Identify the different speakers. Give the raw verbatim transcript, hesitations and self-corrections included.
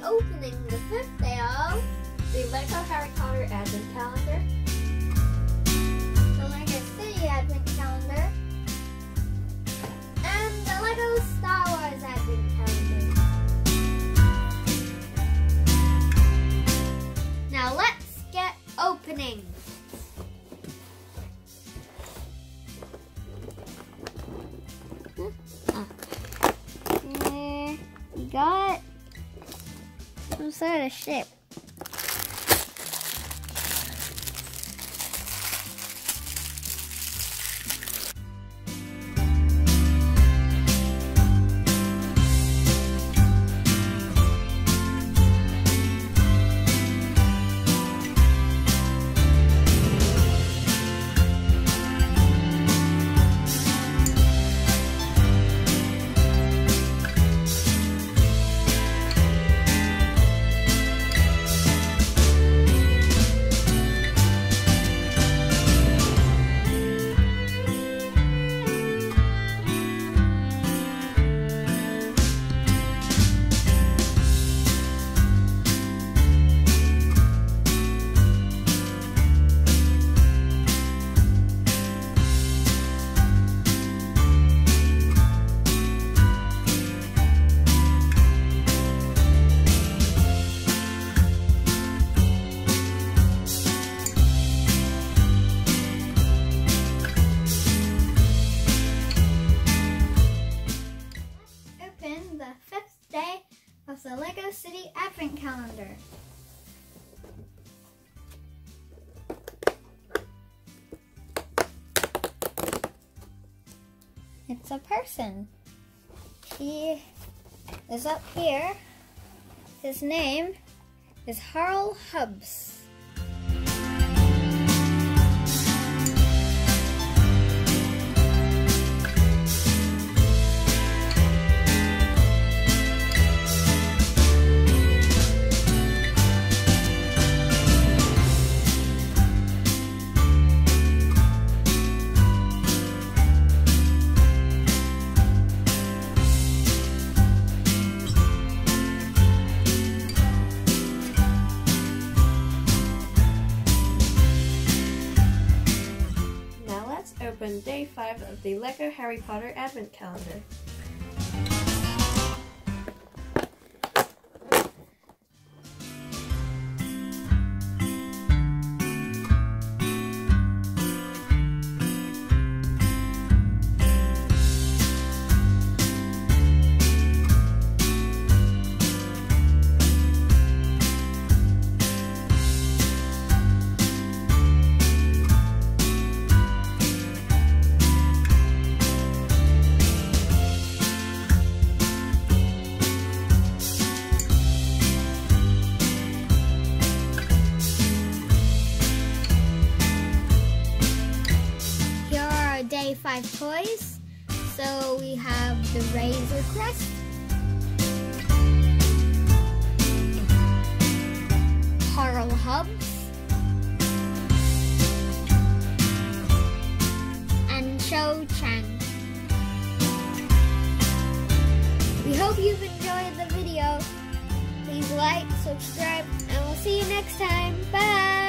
Speaker 1: opening the fifth day of
Speaker 2: the Lego Harry Potter Advent Calendar,
Speaker 1: the Lego City Advent Calendar, and the Lego Star Wars Advent Calendar. Now let's get opening. There you got some sort of ship. The fifth day of the Lego City Advent Calendar. It's a person. He is up here. His name is Harl Hubbs.
Speaker 2: open day five of the Lego Harry Potter Advent Calendar.
Speaker 1: Day five toys. So we have the Razor Crest, Harl Hubbs, and Cho Chang. We hope you've enjoyed the video. Please like, subscribe, and we'll see you next time. Bye!